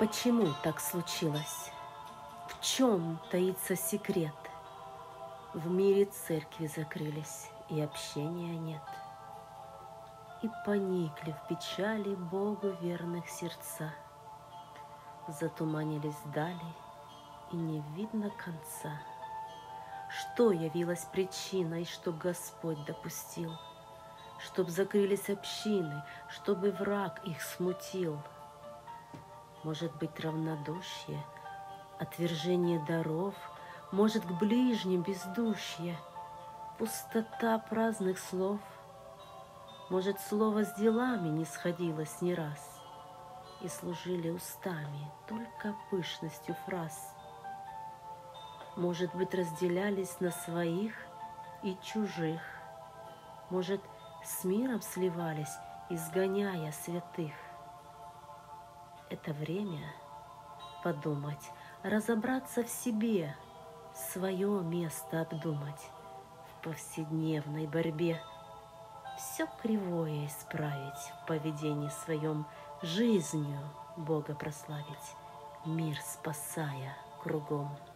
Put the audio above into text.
Почему так случилось? В чем таится секрет? В мире церкви закрылись, и общения нет. И поникли в печали Богу верных сердца. Затуманились дали, и не видно конца. Что явилось причиной, что Господь допустил? Чтоб закрылись общины, чтобы враг их смутил. Может быть, равнодушие, отвержение даров, может, к ближним бездушье, пустота праздных слов. Может, слово с делами не сходилось ни раз, и служили устами только пышностью фраз. Может быть, разделялись на своих и чужих, может, с миром сливались, изгоняя святых. Это время подумать, разобраться в себе, свое место обдумать в повседневной борьбе, все кривое исправить в поведении своем, жизнью Бога прославить, мир спасая кругом.